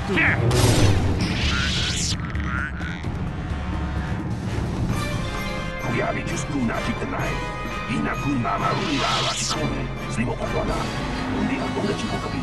Kuyami Juskuna Chitanai. Ina kun mama rura rasikun. Slimo patwana. Undi ang bunga chiko kapi.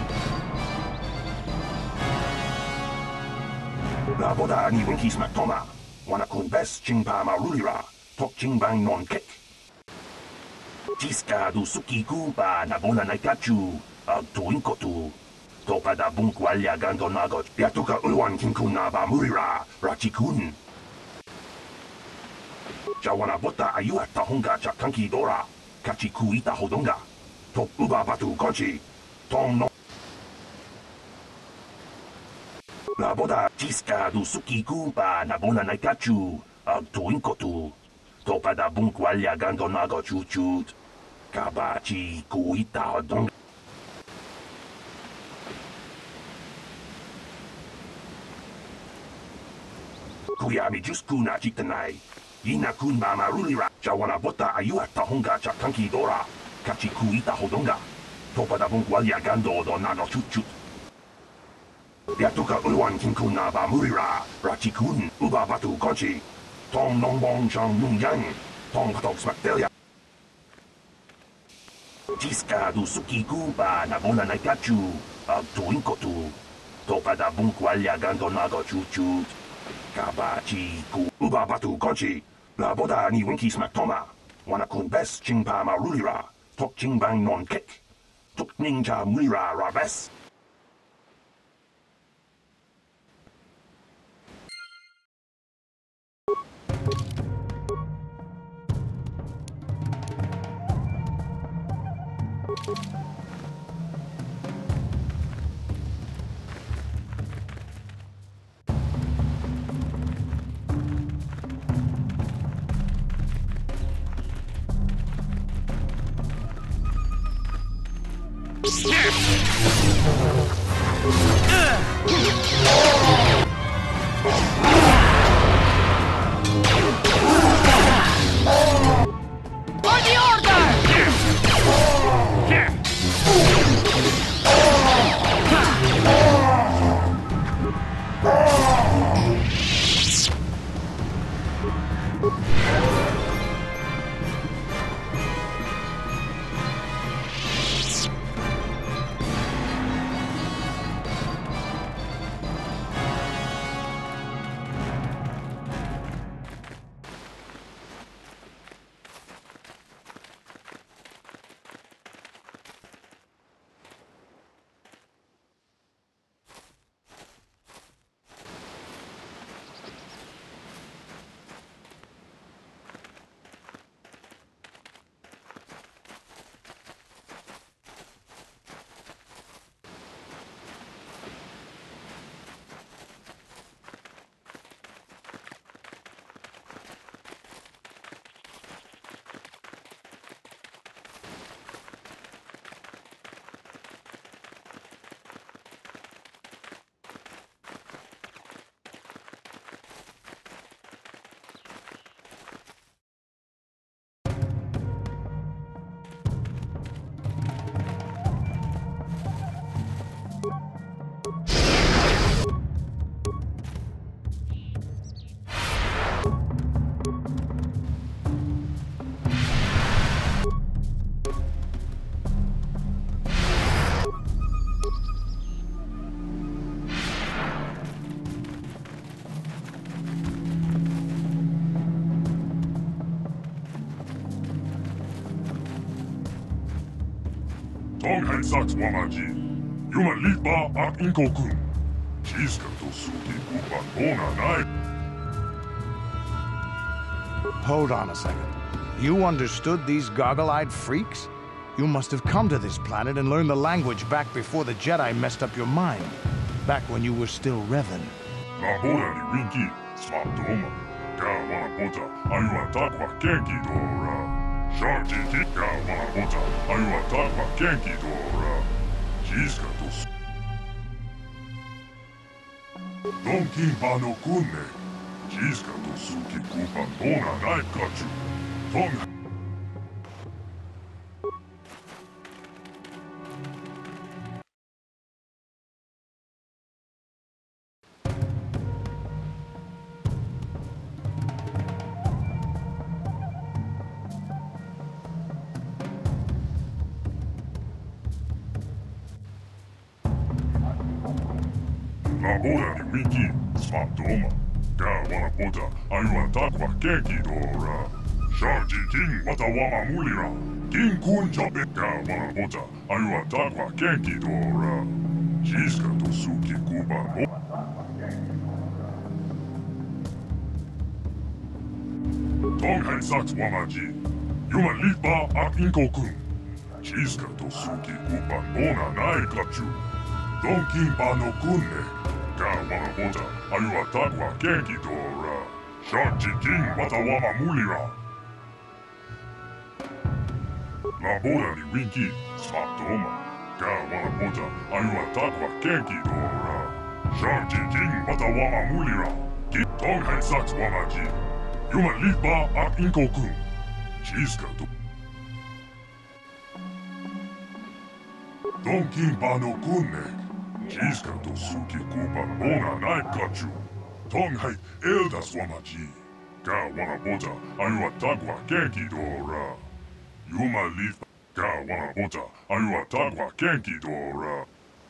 La boda ni winkis matoma. Wana kun bes chingpa marulira. Tok chingbang non kek. Tiska du suki kupa na bona naikachu. Ag tuin kotu. Topa da bunkwalya gando nagot. Piatuka ulwan kinkuna ba murira. Rachikun. Jawana bota ayuat tahonga chakanki dora. Kachi kuita hodonga. Top uba batu konchi. Tom no. La boda tiska du suki kupa na bona naikachu. Ag tuin kotu. Topa da bunkwalya gando nagot chuchut. Kabachi kuita hodonga. Kuyami Juskuna Chitanai. Ina kun mama rulira. Jawana bota ayuat tahonga chakanki dora. Kachi kuita hodonga. Topa da bunkwalya gando do nano chuchut. Piatuka ulwan kinkuna ba murira. Rachikun uba batu konchi. Tom nongbong chang nung yang. Tom patok smaktelia. Tiska du suki kupa na bona naikachu. Ag tuin kotu. Topa da bunkwalya gando nago chuchut. Kabachi ku uba batu konchi. La boda ni winkis matoma. Wana kun bes chingpa marulira. Tok chingbang non kek. Tuk ninja mulira rabes. Tonghen Saks Wamaji. Yuman Litba ak Inkokun. Chiska to Suki Kupan Bona Nai. Hold on a second. You understood these goggle-eyed freaks? You must have come to this planet and learned the language back before the Jedi messed up your mind. Back when you were still Revan. La Bona ni Winky. Swap Doma. Ka Wana Bota. Ayuan Takwa Kenki Dora. Sharti Kika Wana Bota. Ayuan Takwa Kenki Dora. Chiska to Don Kimpa no Kunne. Chiska to Suki Kupan Bona Nai Kachu. Tong Labora ni wingi, smatoma. Ka wana pota, ayua takwa kenki dora. Sharji king watawama mulira. King kun jobe ka wana pota, ayua takwa kenki dora. Jiska tosuki kuba mo. Tonghai Saks Wamaji, Yuma Lipa ak Inko-kun. Jiska tosuki kuba mona nai kachu. Donkin pa no kunne. Ka wana pota, ayua takwa kenki dora. Sharji king watawama mulira. Labora ni winki, smatoma. Ka wana pota, ayua takwa kenki dora. Sharji king watawama mulira. Tonghai Saks Wamaji. Yuma Lipa ak Inko-kun. Jiska to. Donkin pa no kunne. Jiska tosuki kuba mona nai kachu. Tonghai Eldas Wamaji. Ka wana pota, ayua takwa kenki dora. Yuma Lipa. Ka wana pota, ayua takwa kenki dora.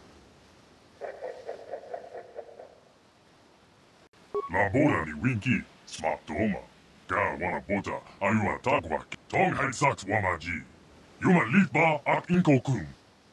Labora ni winki, smatoma. Ka wana pota, ayua takwa. Tonghai Saks Wamaji. Yuma Lipa ak Inko-kun.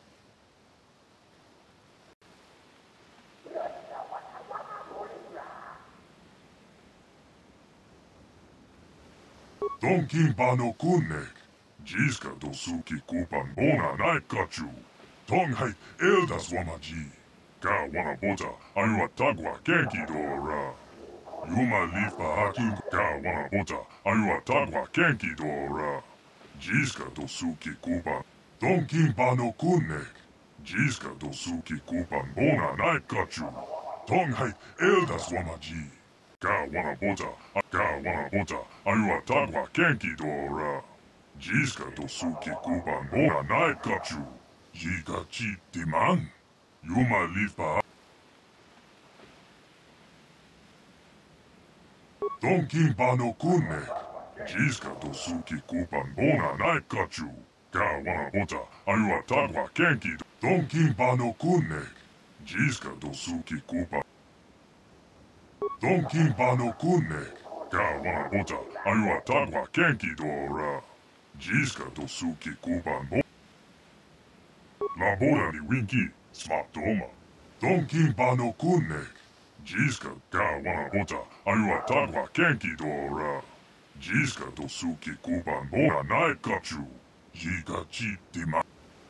Donkin pa no kunne. Jiska tosuki kupan mona nai kachu. Tonghai Eldas Wamaji. Ka wana pota, ayua takwa kenki dora. Yuma Lipa akin. Ka wana pota, ayua takwa kenki dora. Jiska tosuki kupan. Donkin pa no kunne. Jiska tosuki kupan mona nai kachu. Tonghai Eldas Wamaji. Ka wana pota, ayua takwa kenki dora. Jiska tosuki kuban mona nai kachu. Jigachi diman. Yuma Lipa. Donkin pa no kunne. Jiska tosuki kuban mona nai kachu. Ka wana pota, ayua takwa kenki. Donkin pa no kunne. Jiska tosuki kuban. Donkin pa no kunne. Ka wana pota, ayua takwa kenki dora. Jiska tosuki kuban mo. Labora ni winki, smatoma. Donkin pa no kunne. Jiska ka wana pota, ayua takwa kenki dora. Jiska tosuki kuban mona nai kachu. Jigachi dima.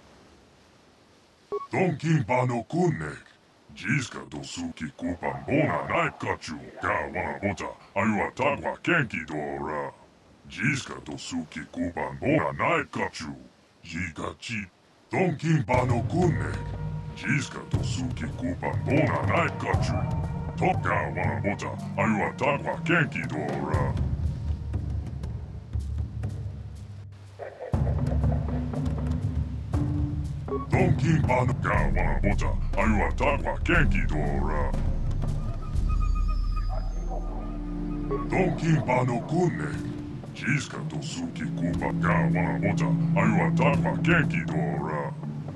Donkin pa no kunne. Jiska tosuki kupan mona nai kachu. Ka wana pota, ayua takwa kenki dora. Jiska tosuki kupan mona nai kachu. Jigachi. Donkin pa no kunne. Jiska tosuki kupan mona nai kachu. Ka wana pota, ayua takwa kenki dora. Donkin pa no. Ka wana pota, ayua takwa kenki dora. Donkin pa no kunne. Jiska tosuki kupa. Ka wana pota, ayua takwa kenki dora.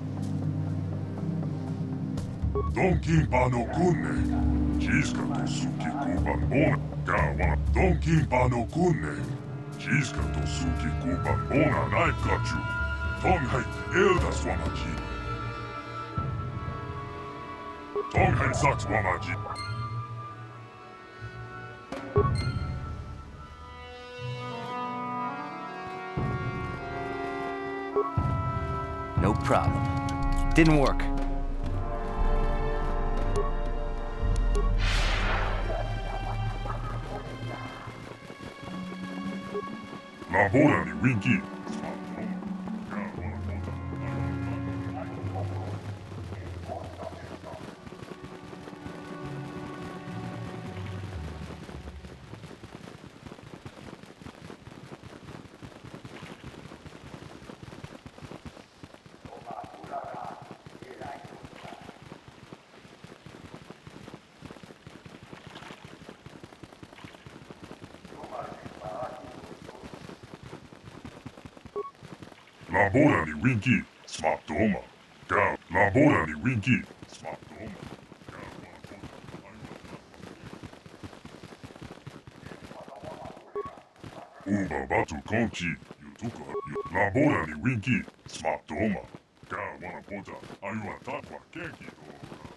Donkin pa no kunne. Jiska tosuki kupa mona. Ka wana. Donkin pa no kunne. Jiska tosuki kupa mona nai kachu. Tonghai Eldas Wamaji. Tonghai Saks Wamaji. No problem. Didn't work. Labora ni winki. Labora ni winki, smatoma. Ka labora ni winki, smatoma. Uba batu konchi, yutuka, labora ni winki, smatoma. Ka wana pota, ayua takwa kenki do.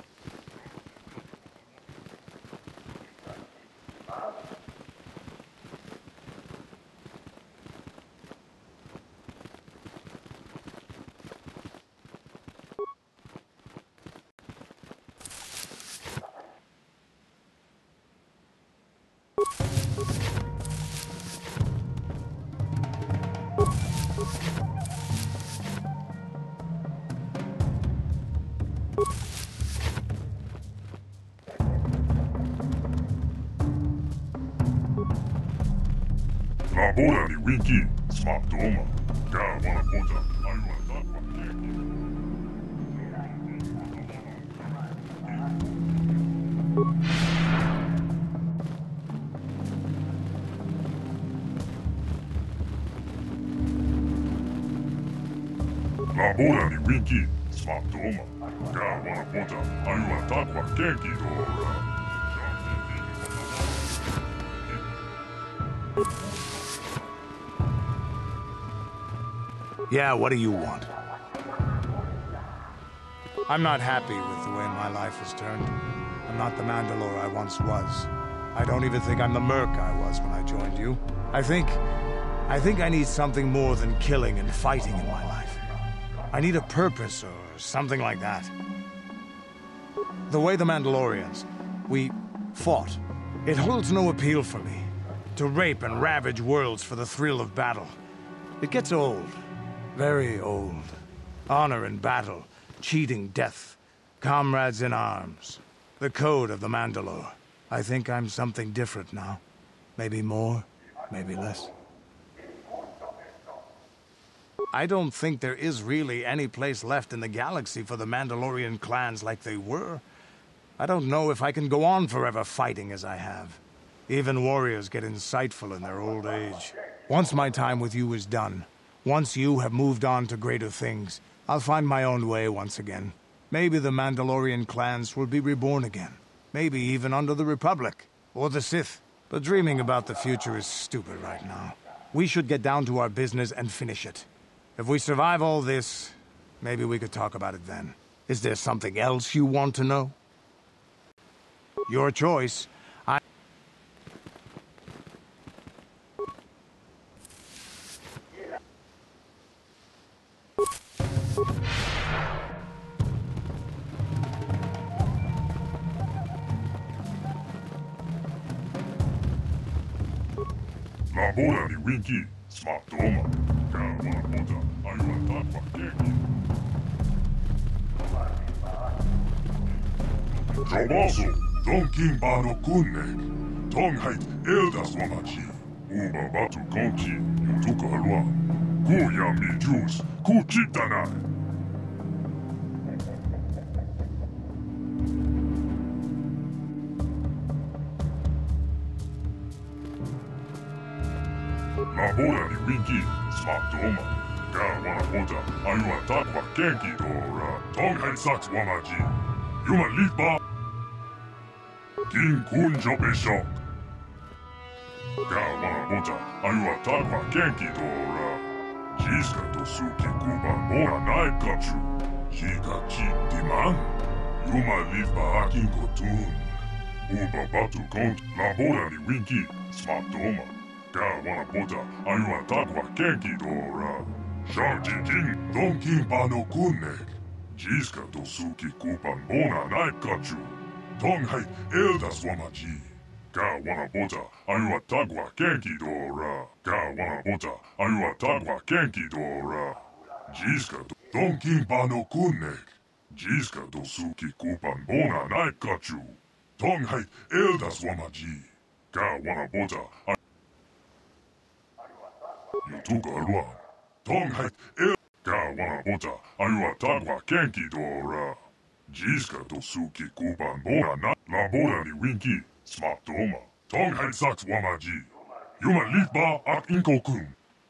Labora ni winki, smatoma. Ka wana pota, ayua takwa kenki. Labora ni winki, smatoma. Ka wana pota, ayua takwa kenki dora. Yeah, what do you want? I'm not happy with the way my life has turned. I'm not the Mandalore I once was. I don't even think I'm the merc I was when I joined you. I think I need something more than killing and fighting in my life. I need a purpose or something like that. The way the Mandalorians, we fought, it holds no appeal for me. To rape and ravage worlds for the thrill of battle. It gets old. Very old. Honor in battle, cheating death, comrades in arms. The code of the Mandalore. I think I'm something different now. Maybe more, maybe less. I don't think there is really any place left in the galaxy for the Mandalorian clans like they were. I don't know if I can go on forever fighting as I have. Even warriors get insightful in their old age. Once my time with you is done, once you have moved on to greater things, I'll find my own way once again. Maybe the Mandalorian clans will be reborn again. Maybe even under the Republic, or the Sith. But dreaming about the future is stupid right now. We should get down to our business and finish it. If we survive all this, maybe we could talk about it then. Is there something else you want to know? Your choice. Labora ni winki, smatoma. Ka wana pota, ayua takwa kenki. Jobaso, donkin bano kunne. Tonghait eldas wamachi. Uba batu konchi, yutuka halwa. Kuyami juice, kuchitanai. Labora ni winki, smatoma. Ka wana pota, ayua takwa kenki dora. Tonghait saks wamachi. Yuma litba. King kunjo beshok. Ka wana pota, ayua takwa kenki dora. Jiska tosuki kuba mora nai kachu. Jika chitiman. Yuma litba akin kotun. Uba batu kont, labora ni winki, smatoma. Ka wana pota, ayua takwa kenki dora. Shanti king, donkin pano kunne. Jiska tosuki kupan bona nai kachu. Tonghait eldas wamachi. Ka wana pota, ayua takwa kenki dora. Ka wana pota, ayua takwa kenki dora. Jiska donkin pano kunne. Jiska tosuki kupan bona nai kachu. Tonghait eldas wamachi. Ka wana pota, yutuka alwa. Tonghait Ka wana pota, ayua takwa kenki dora. Jiska tosuki kupan bona na. Labora ni winki, smatoma. Tonghait saks wamaji. Yuma litba ak inkokun.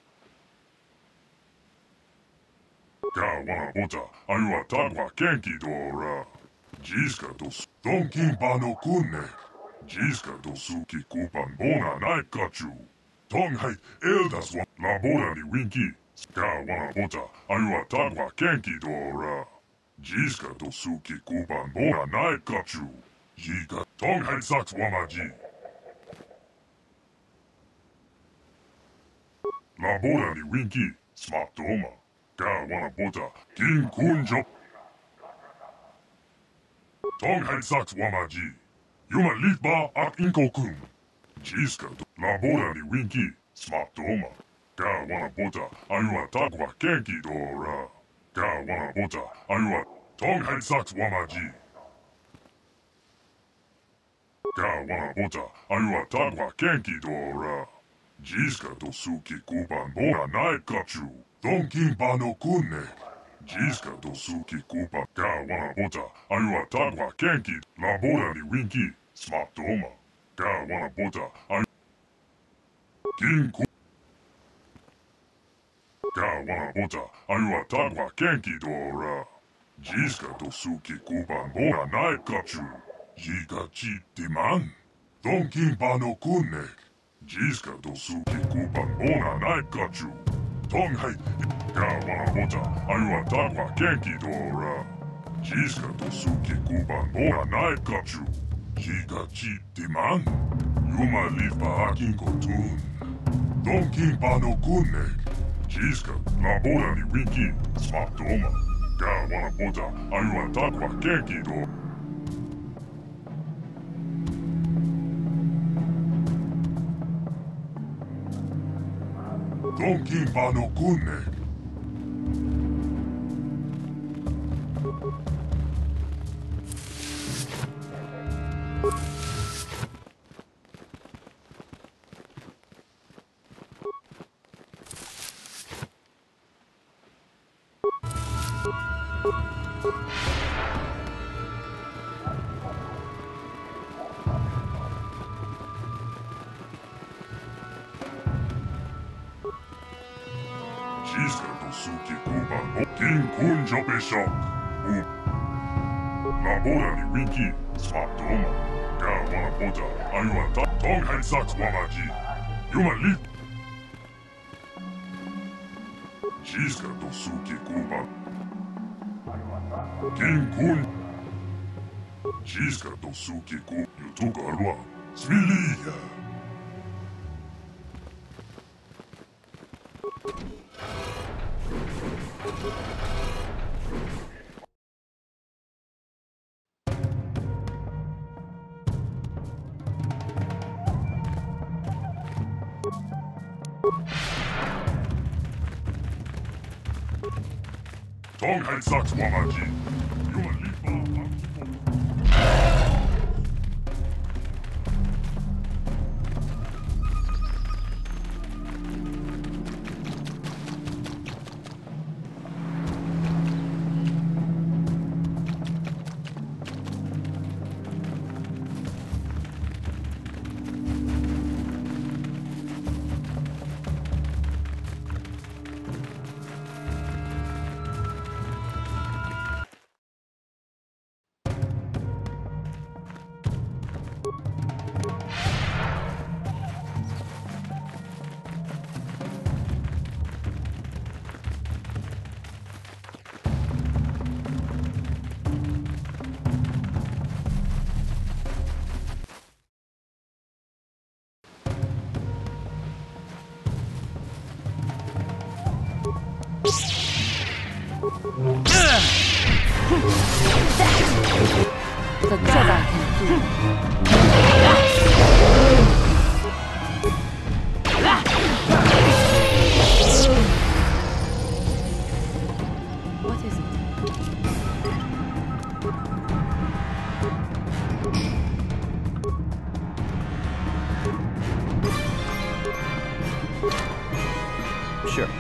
Ka wana pota, ayua takwa kenki dora. Jiska donkin pano kunne. Jiska tosuki kupan bona nai kachu. Tonghai Eldas wa labora ni winki. Ska wana bota ayua tagwa kenki dora. Jiska dosuki kuban bora nai kachu. Yiga Tonghai saks wamaji. Labora ni winki. Smatoma. Ka wana bota kin kunjo. Tonghai saks wamaji. Yuma litba ak inkokun. Jiska labora ni winki. Smatoma. Ka wana bota ayua tagwa kenki dora. Ka wana bota ayua Tonghai saks wamaji. Ka wana bota ayua tagwa kenki dora. Jiska dosuki kuban bora nai kachu. Donkin bano kunne. Jiska dosuki kuban ka wana bota ayua tagwa kenki. Labora ni winki. Smatoma. Ka wana bota ayua Kinku. Ka wana bota ayua tagwa kenki dora. Jiska dosuki kuban bora nai kachu. Yiga chi diman. Donkin bano kunne. Jiska dosuki kuban bora nai kachu. Tonghai. Ka wana bota ayua tagwa kenki dora. Jiska dosuki kuban bora nai kachu. Yiga chi diman. Yuma litba akin kotun. Donkin bano kunne. Jiska labora ni winki. Smatoma. Ka wana bota ayua tagwa kenki dora. Donkin bano kunne. Jiska dosuki kuban bo kin kunjo beshok. Labora ni winki. Smatoma. Ka wana bota ayua ta Tonghai saks wamaji. Yuma lit. Jiska dosuki kuban. Kin kun. Jiska dosuki ku. Yutuka alwa. Smilia. Tonghai saks wamaji. Yuma litba ak The Jedi can do. What is it? Sure.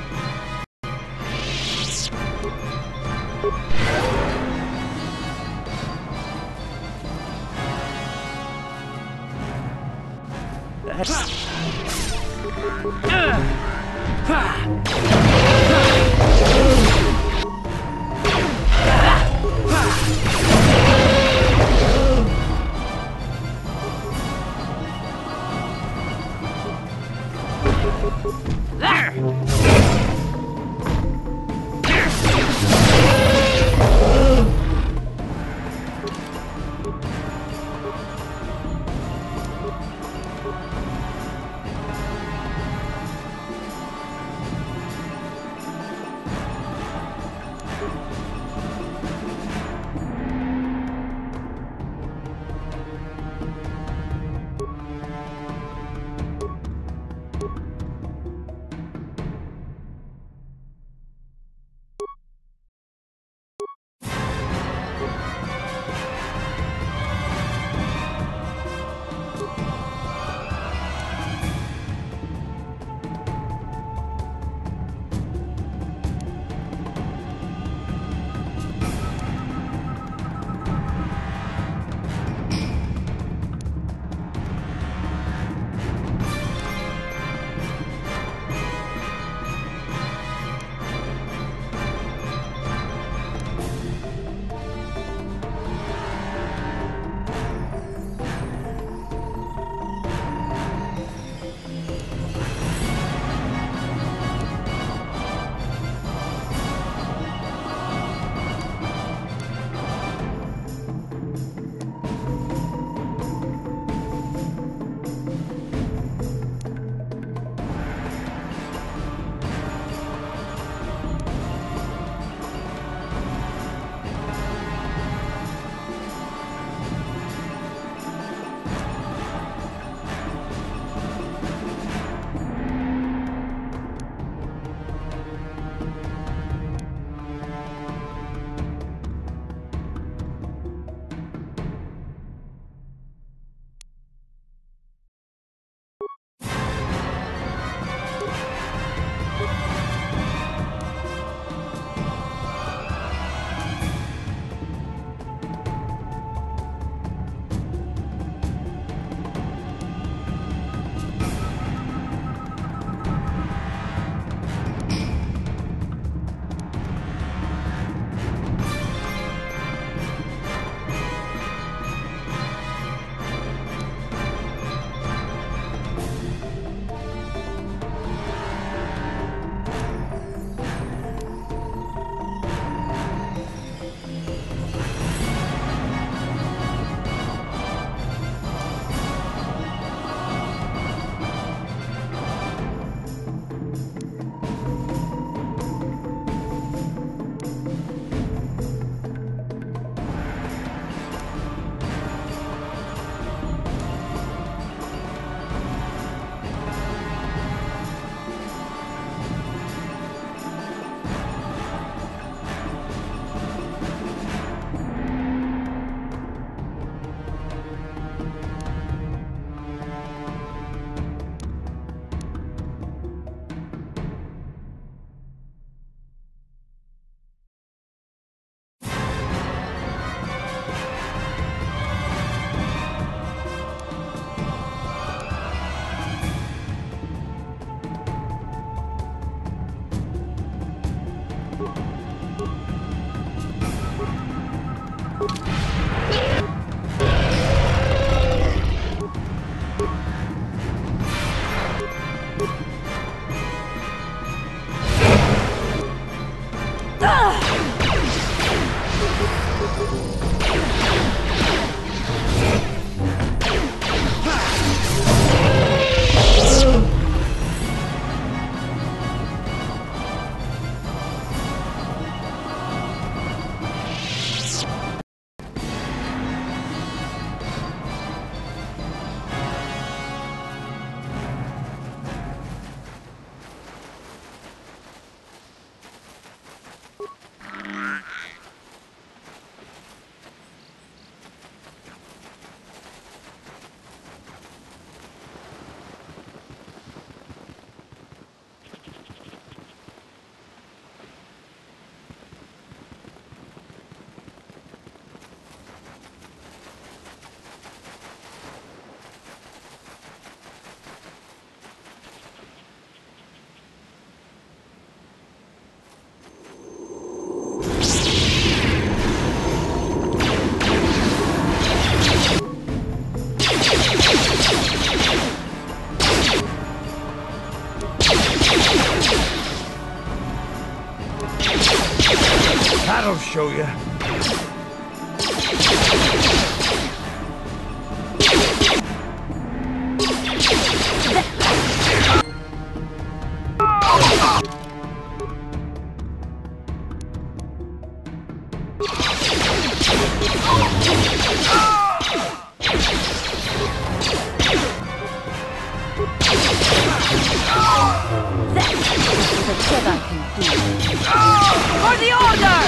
The Jedi can do. For the Order!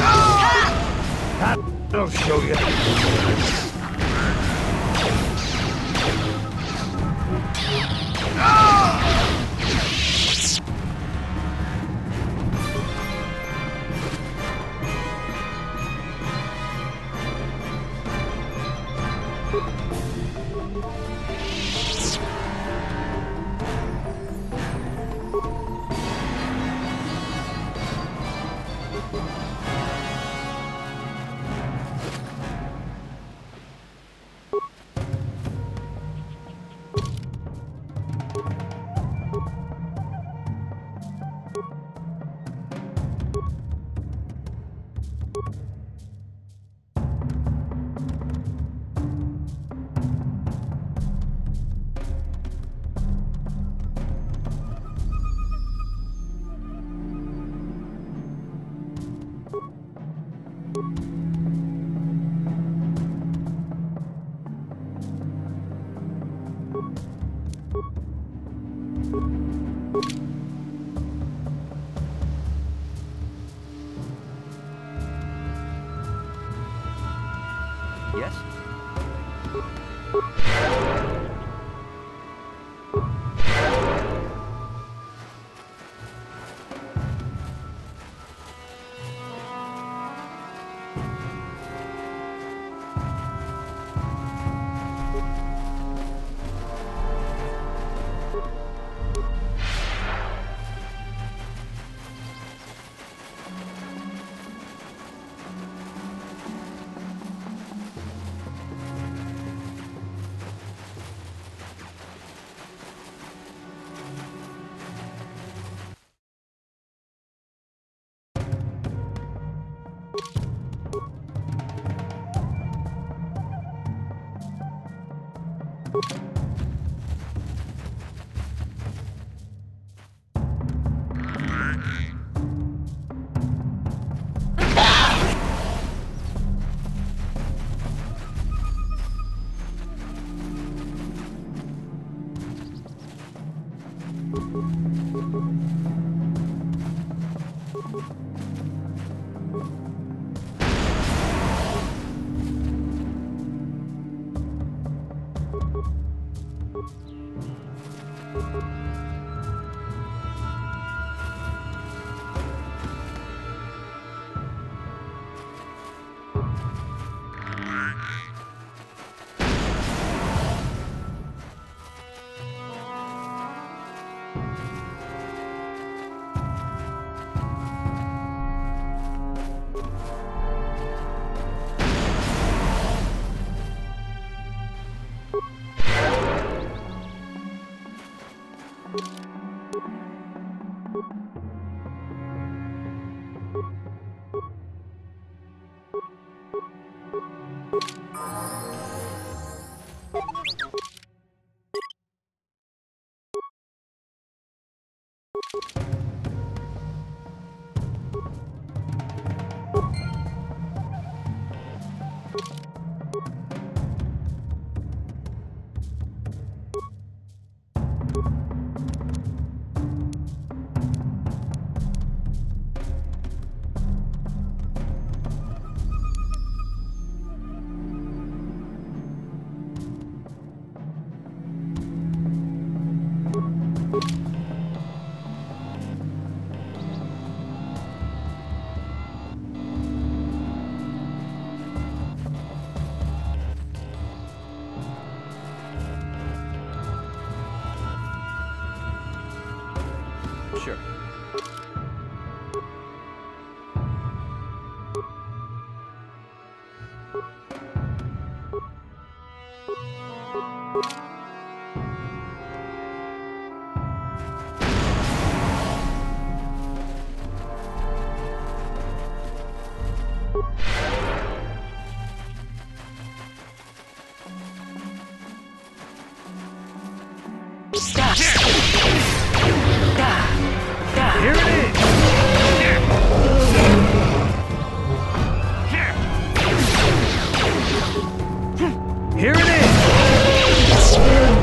I'll show you. Yes? Sure. Stop. Here it is! Here it is!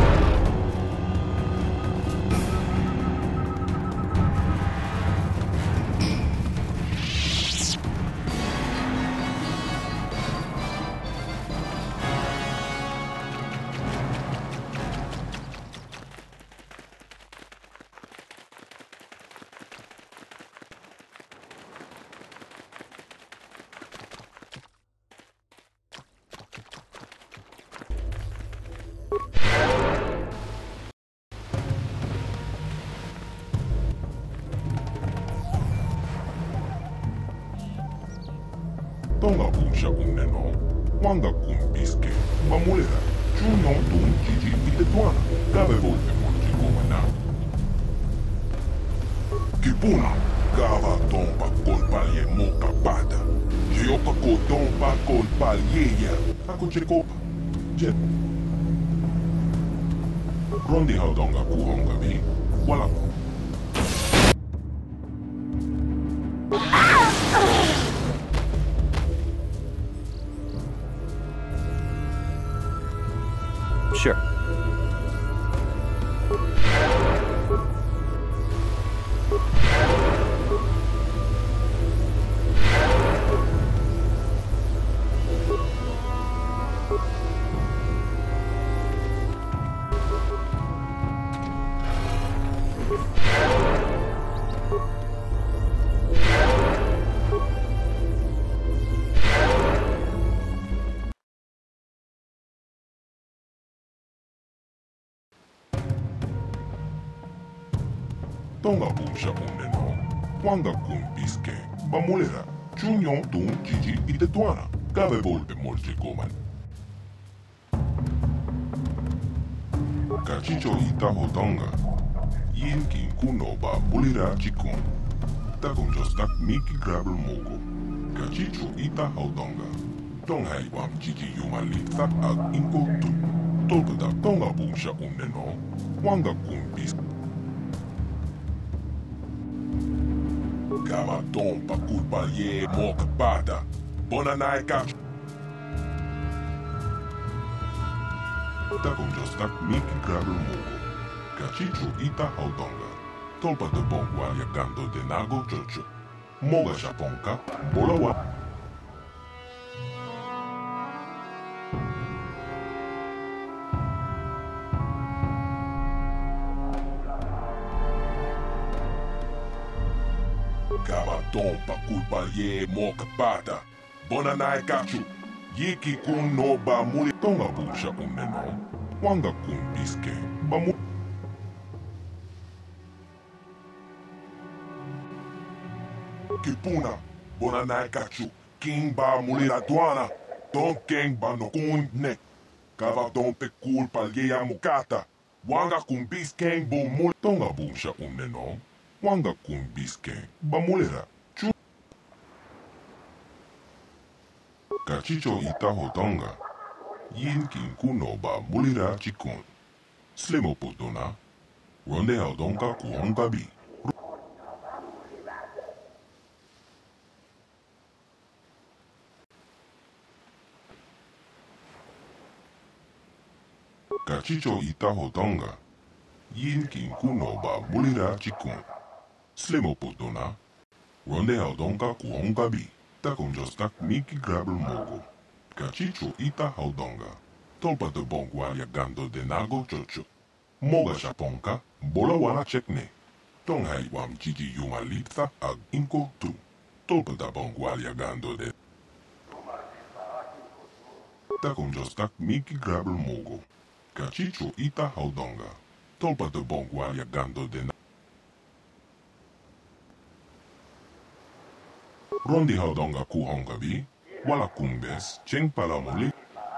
Tonga punsha uneno, wanga kumbiske, mamulera, chunyo tun jiji itetuana, gabe volte monji komana. Kipuna, gava tomba kolpalye moka pata, jeopa ko tomba kolpalye ya, ako chekopa, jet. Rondi haudonga kuhonga vi, wala. Sure. Tonga punsha uneno, wanga kumbiske, mamulera, chunyo tun jiji itetuana, gabe volte monji koman. Kachicho ita hotonga, yin kin kuno ba mulira chikon. Takon jostak miki grabel mogo. Kachicho ita hotonga. Tonga iwam jiji yumalita ag inko tu. Tolpeda tonga punsha uneno, wanga kumbiske. Gava tompa culpa ye moka pata. Bonanai kach. Takon jostak miki grabel mogo. Kachicho ita hotonga. Tolpa de bongwa yagando de nago chocho. Moga japonka, bolawa. Gava tompa culpa ye moka pata. Bonanai kachu. Yiki kun no ba muli tonga pusha uneno. Wanga kun biske. Bamu. Kipuna. Bonanai kachu. King ba muli la tuana. Don king ba no kun ne. Gava tompe culpa ye ya mukata. Wanga kun biske bo muli tonga pusha uneno. Wanga kun biske. Bamulera. Kachicho ita hotonga. Yin kin kuno ba mulira chikon. Slemo potona. Ronde haudonga kuhonga bi. Kachicho ita hotonga. Yin kin kuno ba mulira chikon. Slemo potona. Ronde haudonga kuhonga bi. Takon jostak miki grabel mogo. Kachicho ita haudonga. Tolpa de bongwa yagando de nago chocho. Moga japonka, bola wana chekne. Tonga iwam jiji yumalita ag inko tu. Tolpa da bongwa yagando de. Takon jostak miki grabel mogo. Kachicho ita haudonga. Tolpa de bongwa yagando de nago. Rondi haudonga kuhonga bi, wala kumbes, cheng palamuli.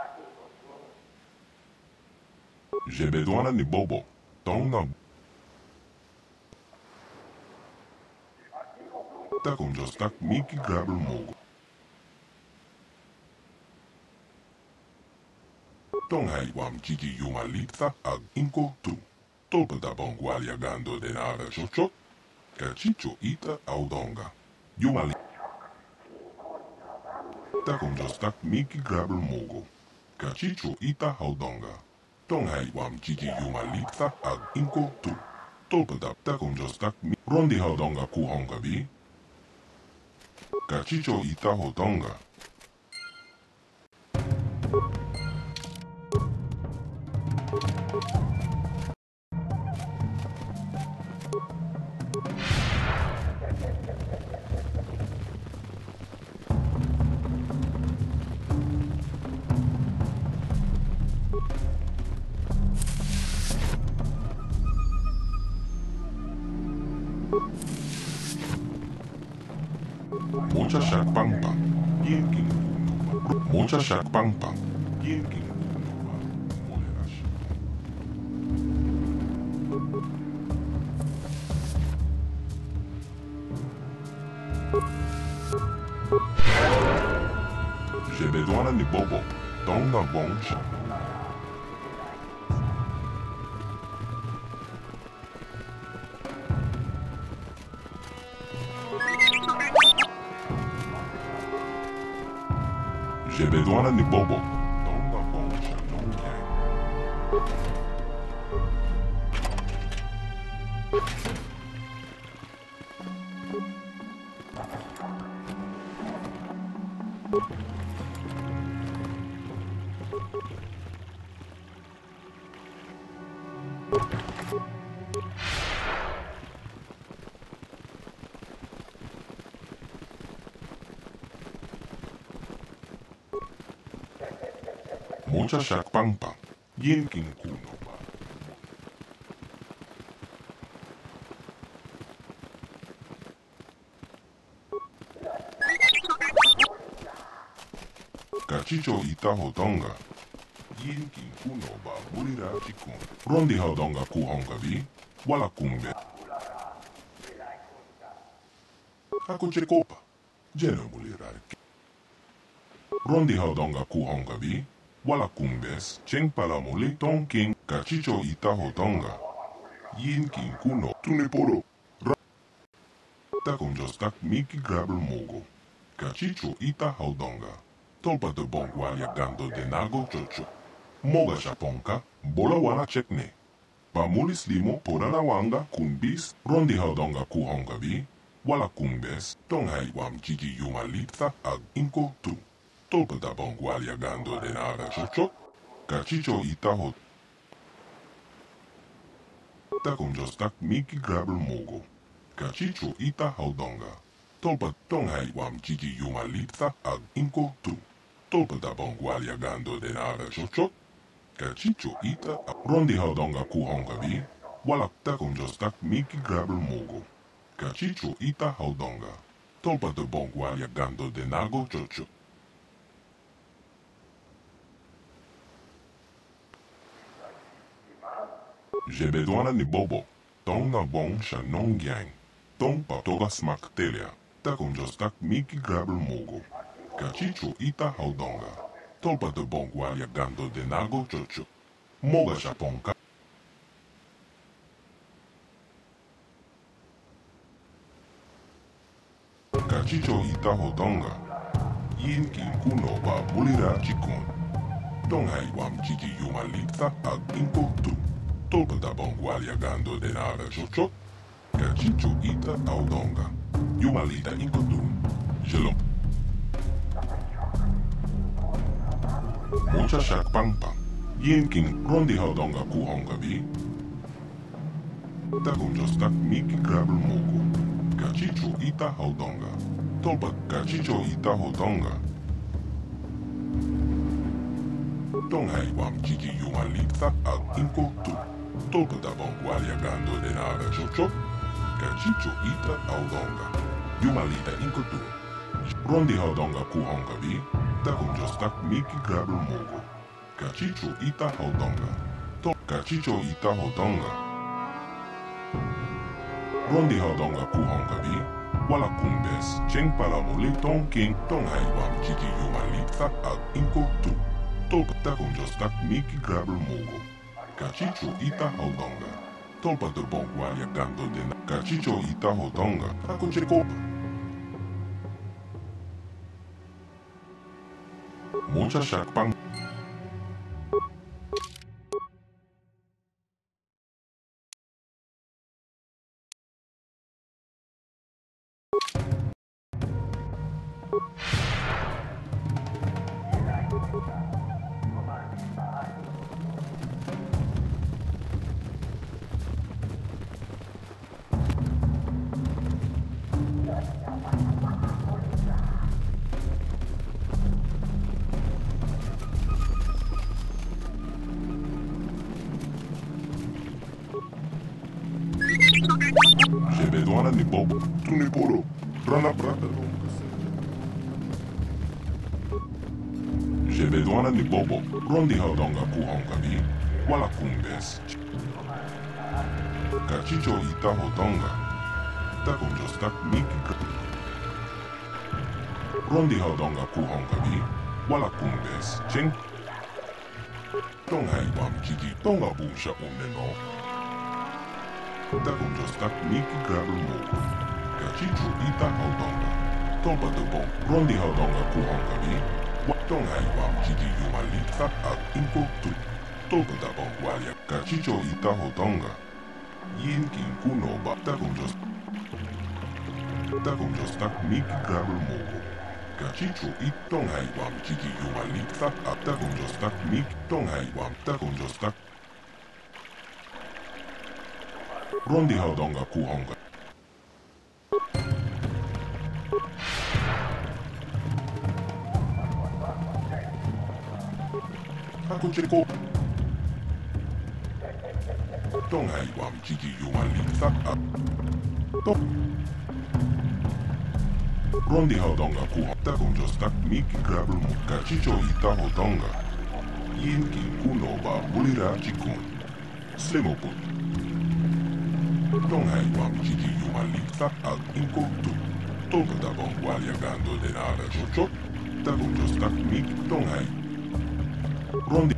Jebedwana ni bobo, tonga. Takon jostak miki grabel mogo. Tonga iwam jiji yumalita ag inko tu. Tolpa da bongwal yagando de naga chocho. Kachicho ita haudonga. Yumalita. Takon jostak miki grabel mogo. Kachicho ita haudonga. Tonghai wam jiji yumalita ag inko tu. Tolpadap takon jostak mi. Rondi haudonga kuhonga bi. Kachicho ita haudonga. Mocha shak pang pang, yin king kunuba. Mocha shak pang pang, yin king kunuba. Molerash. J'ai besoin d'un bobo, donc d'un bon chat. J'ai besoin d'un bobo. Donc un bon chat, donc bien. Mocha shak pang pang, yin king kunuba. Kachicho ita hodonga. Yin king kunoba mulira chikun. Rondi hodonga kuhonga bi. Wala kumbe. Hakuche kopa. Jeno mulira. Rondi hodonga kuhonga bi. Wala kumbes, cheng palamuli, tong king, kachicho ita hodonga. Yin king kuno, tuniporo. Takon jostak miki grabel mogo. Kachicho ita hodonga. Tolpa de bongwalia gando de nago chocho. Moga shaponka, bola wala chekne. Pamulis limo porana wanga kumbis, rondi hodonga kuhonga bi. Wala kumbes, tonghai wam jiji yumalita ag inko tu. Tolpa da bongwalia gando de naga chocho. Kachicho ita hot. Takon jostak miki grabel mogo. Kachicho ita hodonga. Tolpa tonghai wam jiji yumalita ag inko tu. Tolpa da bongwalia gando de naga chocho. Kachicho ita rondi hodonga kuhonga bi. Wala takon jostak miki grabel mogo. Kachicho ita hodonga. Tolpa de bongwalia gando de nago chocho. J'ai besoin d'un bobo. Tong na bon chat non gang. Tong patoga smak telia. Takon jostak miki grabel mogo. Kachicho ita haudonga. Tolpa de bongwalia gando de nago chocho. Moga shaponka. Kachicho ita haudonga. Yin king kuno ba mulira chikon. Tonghai wam jiji yumalita ag inko tu. Tolpa da bongwalia gando de naga chocho. Kachicho ita haudonga. Yumalita inko tu. Jelom. Mocha shak pang pang. Yin king rondi haudonga kuhonga bi. Takon jostak miki grabel mogo. Kachicho ita haudonga. Tolpa kachicho ita haudonga. Tonghai wam jiji yumalita ag inko tu. Tolpa da bongwalia gando de naga chocho. Kachicho ita haudonga. Yumalita inko tu. Rondi haudonga kuhonga bi. Takon jostak miki grabel mogo. Kachicho ita haudonga. Kachicho ita haudonga. Rondi haudonga kuhonga bi. Wala kumbes. Cheng palamuli tong king. Tonghai wam jiji yumalita ag inko tu. Tolpa takon jostak miki grabel mogo. Kachicho ita haudonga. Tolpa de bongwalia gando de na. Kachicho ita haudonga. Hakuche kopa. Mocha shak pang. ni bobo, tu ni puro, rana prata no. Jebeduana ni bobo, rondi haudonga kuhonga bi, wala kumbes. Kachicho ita hodonga, takunjostak miki rondi haudonga kuhonga bi, wala kumbes, cheng. Tonga ibam chidi, tonga busha uneno. Takunjostak miki grabel mogo, kachicho ita haudonga, tomba de bon, rondi haudonga kuhonga bi, tonga ibam chidi yumalit sak ak inko tu. Topa da bon walia, kachicho ita hodonga. Yin kin kuno ba takunjostak miki grabel mogo. Kachicho it tonga ibam chidi yumalit sak ak takunjostak miki tonga ibam takunjostak. Rondi haudonga kuhonga. Hakucheko. Tonga ibam chidi yumalit sak ak. Rondi haudonga kuhonga. Takunjostak miki grabel mogo. Kachicho ita hodonga. Yin kin kuno ba bulira chikun. Slemoput. Tonga ibam chidi yumalit sak ak inko tu. Topa da bon walia gando de nada chocho. Takunjostak miki tonga. Rondi.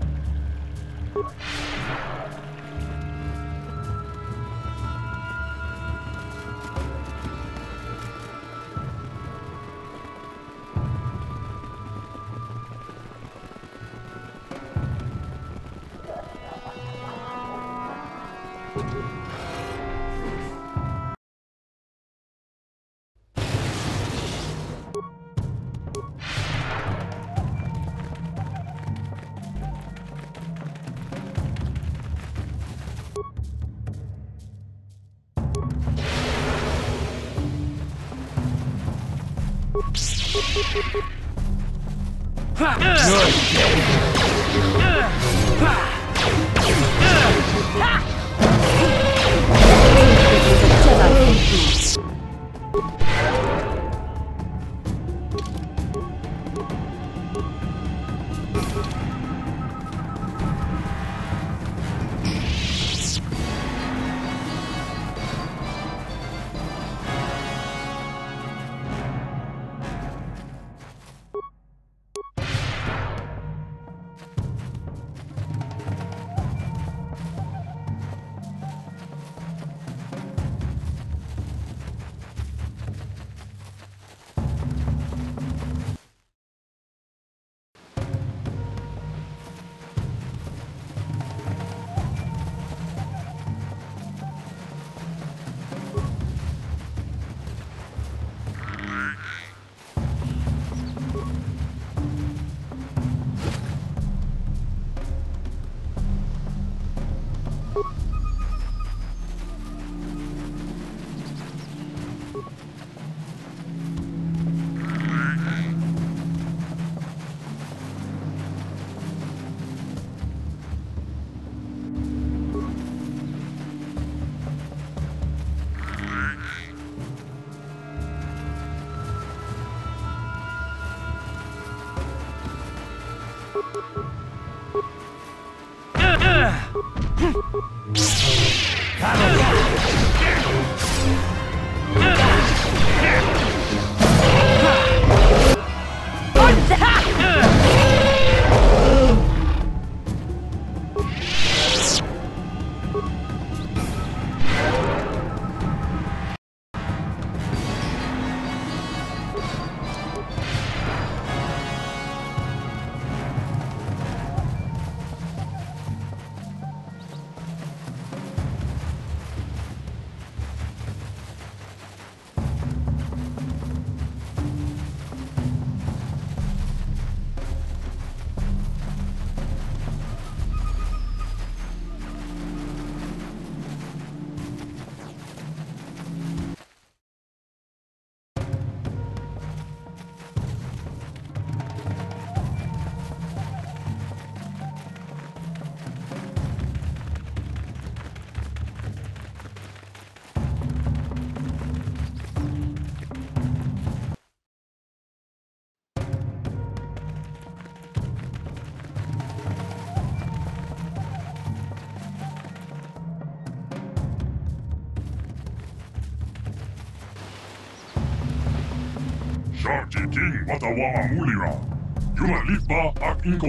Sharky King Watawama Mulira. Yula Lipa Ak Inko.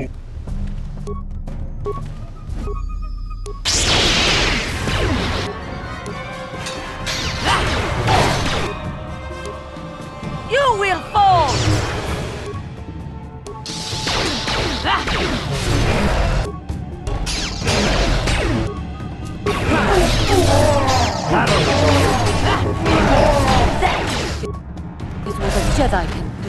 You will fall! That is what a Jedi can do.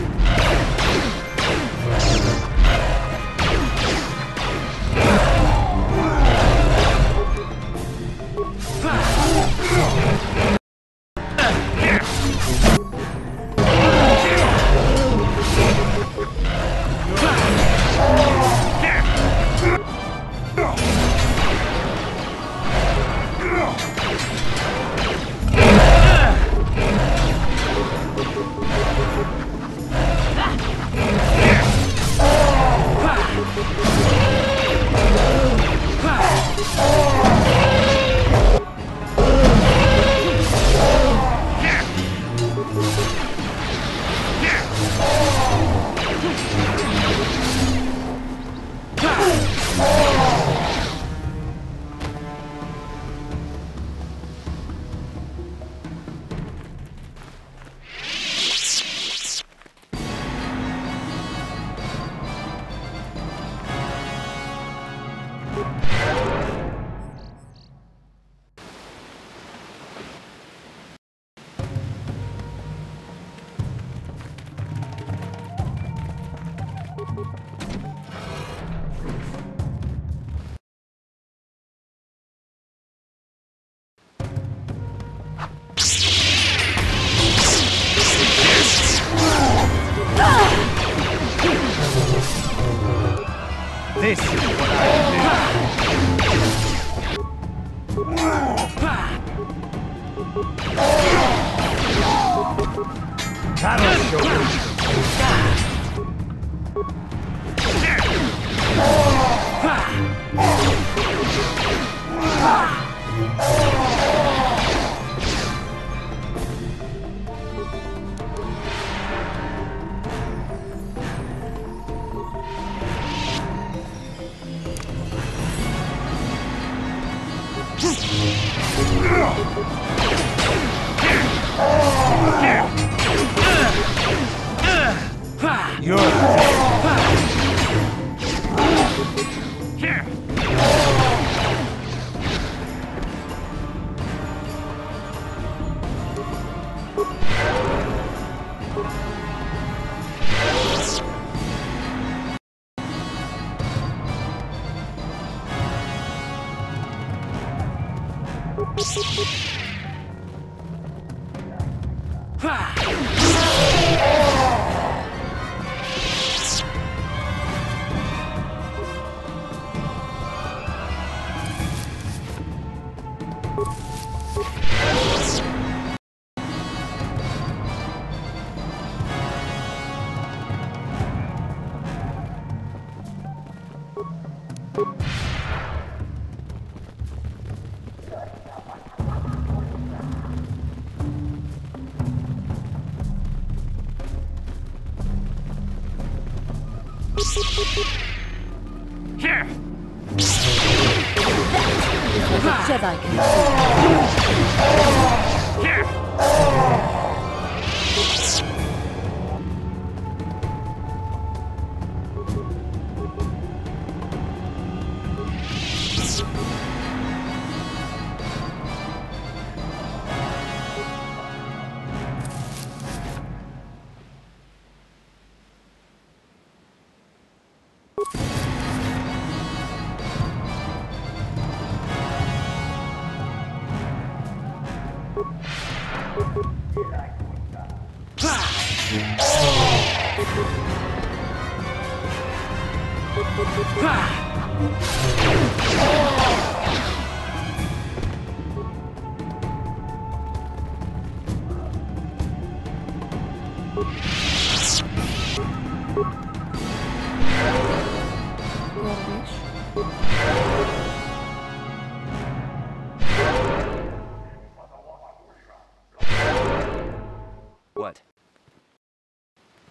This is what I Battle Shogun! You're What a Jedi can What?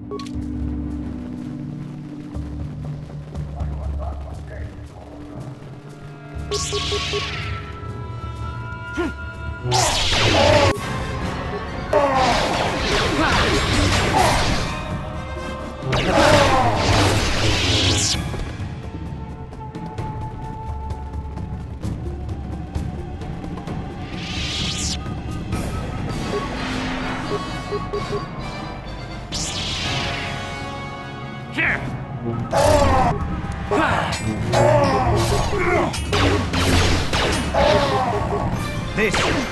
This is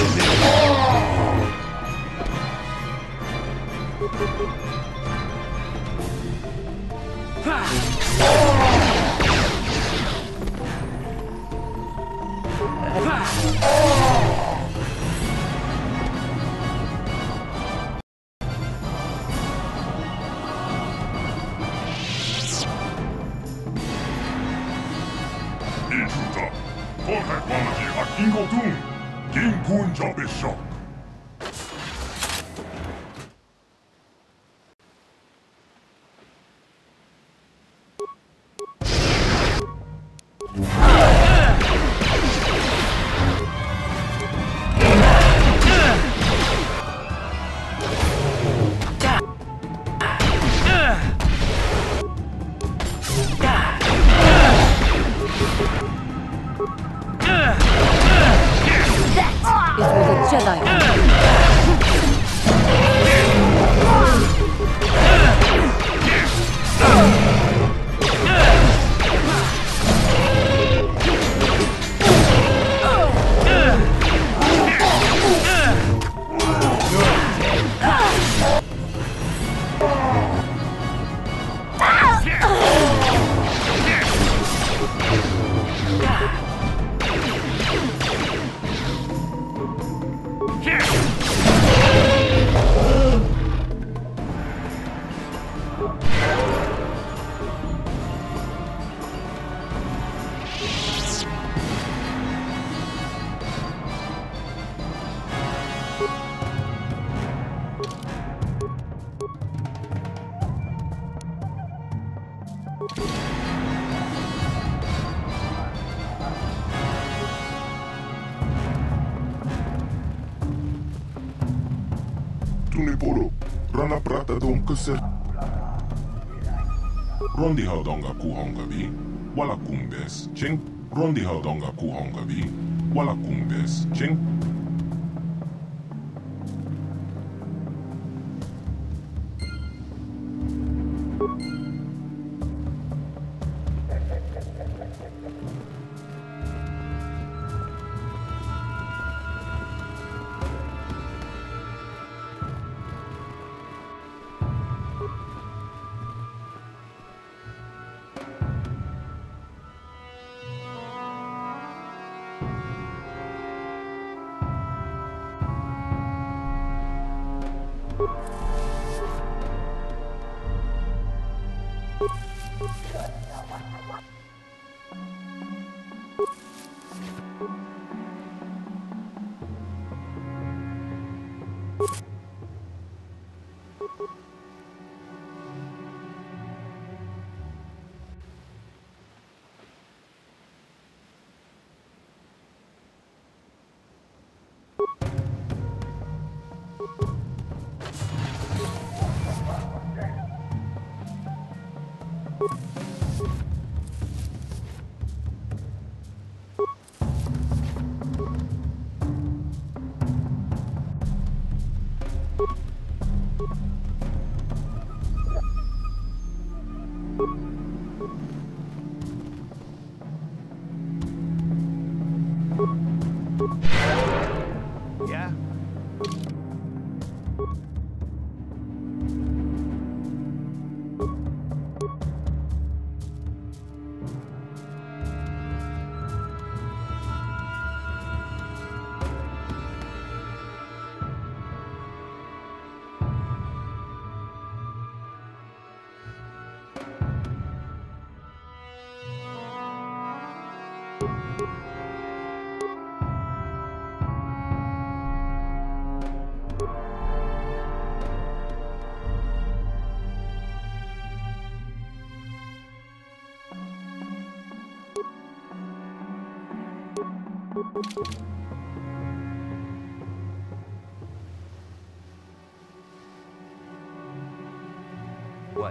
Ijuta, contact manager at King Doom, King Punjab is shocked. It was a Jedi can do. Tuniporo, rana prata dom kusser. Rondi haudonga kuhongavi, wala kumbes, ching. Rondi haudonga kuhongavi, wala kumbes, ching. Yeah? What?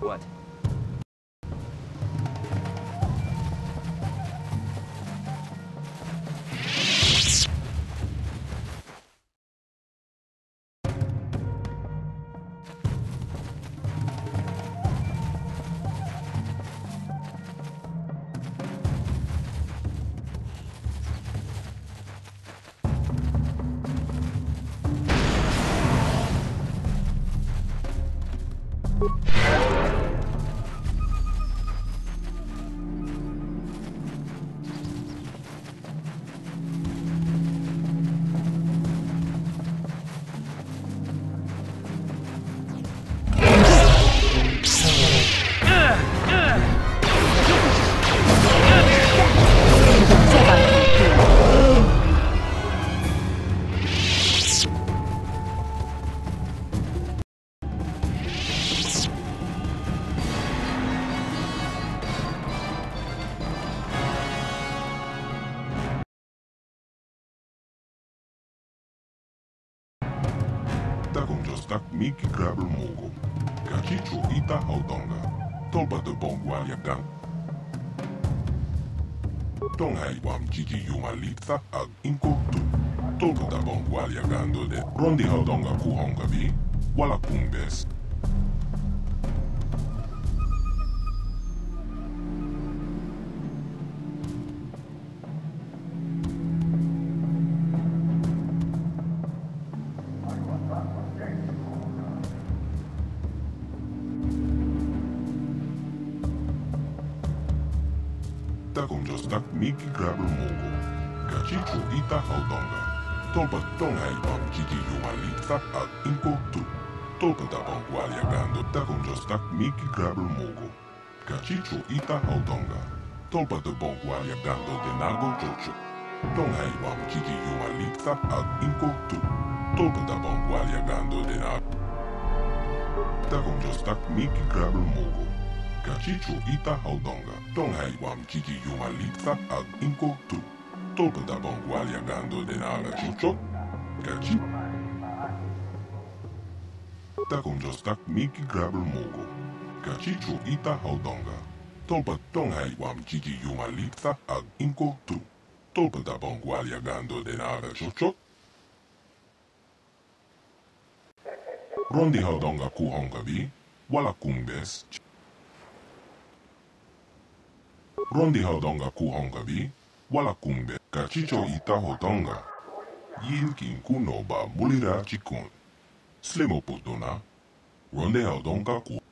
What? Takumjostak Miki Grabel Mogo. Kachicho Ita Haudonga. Tolpa de Bongwalia Gang. Tonghai Wam Gigi Yumalitsa Ag Inko Tu. Tolpa da Bongwalia Gando de Rondi Haudonga Kuhonga Bi. Wala Kumbes. Takumjostak Miki Grabel Mogo. Kachicho Ita Haudonga. Tolpa Tonghai Wam Gigi Yumalitsa Ag Inko Tu. Tolpa da Bongwalia Gando. Takumjostak Miki Grabel Mogo. Kachicho Ita Haudonga. Tolpa de Bongwalia Gando de Nago Jojo. Tonghai Wam Gigi Yumalitsa Ag Inko Tu. Tolpa da Bongwalia Gando de Nago. Takumjostak Miki Grabel Mogo. Kachicho Ita Haudonga. Tonghai Wam Gigi Yumalitsa Ag Inko Tu. Tolpa da Bongwalia Gando de Naga Jojo. Kachi. Takumjostak Miki Grabel Mogo. Kachicho Ita Haudonga. Tolpa Tonghai Wam Gigi Yumalitsa Ag Inko Tu. Tolpa da Bongwalia Gando de Naga Jojo. Rondi Haudonga Kuhonga Bi. Wala Kumbes. Rondi Haudonga Kuhonga Bi. Wala Kumbe. Kachicho Ita Haudonga. Yilkin Kunoba Mulira Chikun. Slimo Putuna. Rondi Haudonga Ku.